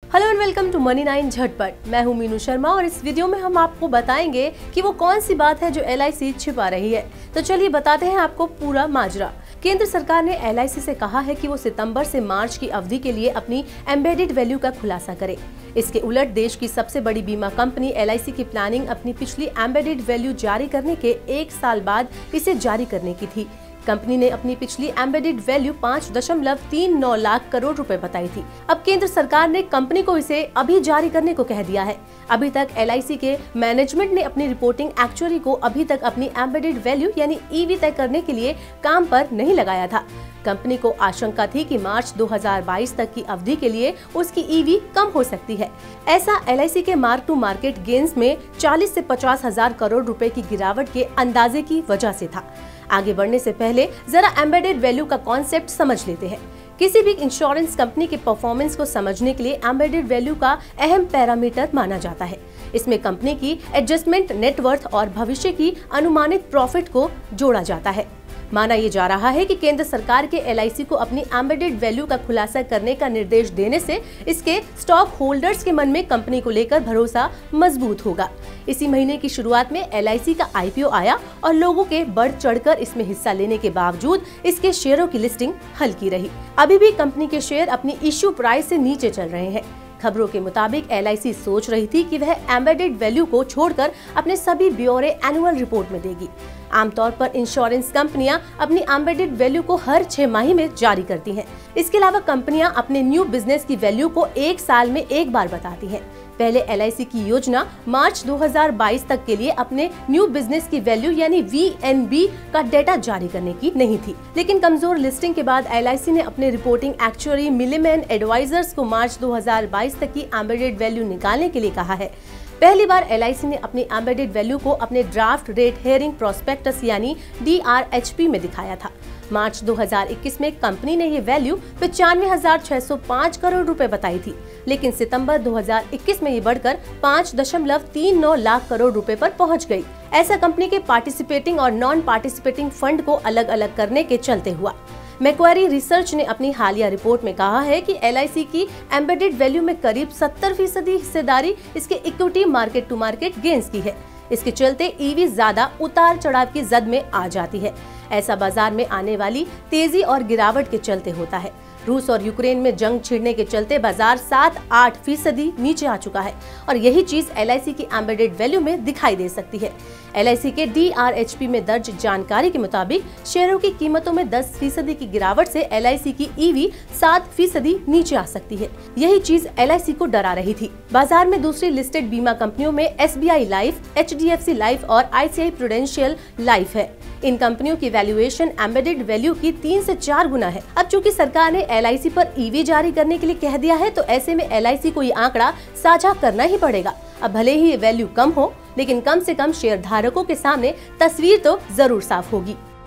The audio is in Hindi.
Hello and welcome to money 9 झटपट। मैं हूं मीनू शर्मा और इस वीडियो में हम आपको बताएंगे कि वो कौन सी बात है जो LIC छिपा रही है। तो चलिए बताते हैं आपको पूरा माजरा। केंद्र सरकार ने LIC से कहा है कि वो सितंबर से मार्च की अवधि के लिए अपनी एम्बेडेड वैल्यू का खुलासा करे। इसके उलट देश की सबसे बड़ी बीमा कंपनी LIC की प्लानिंग अपनी पिछली एम्बेडेड वैल्यू जारी करने के 1 साल बाद इसे जारी करने की थी। कंपनी ने अपनी पिछली एम्बेडेड वैल्यू 5.39 लाख करोड़ रुपए बताई थी। अब केंद्र सरकार ने कंपनी को इसे अभी जारी करने को कह दिया है। अभी तक LIC के मैनेजमेंट ने अपनी रिपोर्टिंग एक्चुअरी को अभी तक अपनी एम्बेडेड वैल्यू यानी EV तय करने के लिए काम पर नहीं लगाया था। कंपनी को आशंका थी कि मार्च 2022 तक की अवधि के लिए उसकी EV कम हो सकती है। ऐसा LIC के मार्क टू मार्केट गेन्स में 40 से 50 हजार करोड़ रुपए की गिरावट के अंदाजे की वजह से था। आगे बढ़ने से पहले जरा एम्बेडेड वैल्यू का कॉन्सेप्ट समझ लेते हैं। किसी भी इंश्योरेंस कंपनी के परफॉर्मेंस को समझने के लिए एम्बेडेड वैल्यू का अहम पैरामीटर माना जाता है। इसमें कंपनी की एडजस्टमेंट नेटवर्थ और भविष्य की अनुमानित प्रॉफिट को जोड़ा जाता है। माना ये जा रहा है कि केंद्र सरकार के LIC को अपनी एम्बेडेड वैल्यू का खुलासा करने का निर्देश देने से इसके स्टॉक होल्डर्स के मन में कंपनी को लेकर भरोसा मजबूत होगा। इसी महीने की शुरुआत में LIC का IPO आया और लोगों के बढ़ चढ़कर इसमें हिस्सा लेने के बावजूद इसके शेयरों की लिस्टिंग हल्की रही। अभी भी कंपनी के शेयर अपनी इश्यू प्राइस से नीचे चल रहे हैं। खबरों के मुताबिक LIC सोच रही थी कि वह एम्बेडेड वैल्यू को छोड़कर अपने सभी ब्यौरे एनुअल रिपोर्ट में देगी। आमतौर पर इंश्योरेंस कंपनियां अपनी एम्बेडेड वैल्यू को हर 6 माह में जारी करती हैं। इसके अलावा कंपनियां अपने न्यू बिजनेस की वैल्यू को 1 साल में एक बार बताती हैं। पहले LIC की योजना मार्च 2022 तक के लिए अपने न्यू बिजनेस की वैल्यू यानी VNB का डेटा जारी करने की नहीं थी, लेकिन कमजोर लिस्टिंग के बाद LIC ने अपने रिपोर्टिंग एक्चुअरी मिलिमैन एडवाइजर्स को मार्च 2022 तक की एम्बेडेड वैल्यू निकालने के लिए कहा है। पहली बार LIC ने अपनी एम्बेडेड वैल्यू को अपने ड्राफ्ट रेट हेयरिंग प्रोस्पेक्टस यानी DRHP में दिखाया था। मार्च 2021 में कंपनी ने ये वैल्यू 95,605 करोड़ रुपए बताई थी, लेकिन सितंबर 2021 में ये बढ़कर 5.39 लाख करोड़ रुपए पर पहुंच गई। ऐसा कंपनी के पार्टिसिपेटिंग और नॉन पार्टिसिपेटिंग फंड को अलग अलग करने के चलते हुआ। मैक्वारी रिसर्च ने अपनी हालिया रिपोर्ट में कहा है कि LIC की एम्बेडेड वैल्यू में करीब 70% हिस्सेदारी इसके equity market to market gains की है। इसके चलते EV ज्यादा उतार चढ़ाव की जद में आ जाती है। ऐसा बाजार में आने वाली तेजी और गिरावट के चलते होता है। रूस और यूक्रेन में जंग छिड़ने के चलते बाजार 7-8% नीचे आ चुका है और यही चीज LIC की एम्बेडेड वैल्यू में दिखाई दे सकती है। LIC के DRHP में दर्ज जानकारी के मुताबिक शेयरों की कीमतों में 10% की गिरावट से LIC की EV 7% नीचे आ सकती है। यही चीज LIC को डरा रही थी। बाजार में दूसरी लिस्टेड बीमा कंपनियों में SBI लाइफ, HDFC लाइफ और ICICI प्रूडेंशियल लाइफ है। इन कंपनियों की वैल्यूएशन एम्बेडेड वैल्यू की 3 से 4 गुना है। अब चूंकि सरकार ने LIC पर EV जारी करने के लिए कह दिया है, तो ऐसे में LIC को ये आंकड़ा साझा करना ही पड़ेगा। अब भले ही ये वैल्यू कम हो, लेकिन कम से कम शेयर धारकों के सामने तस्वीर तो जरूर साफ होगी।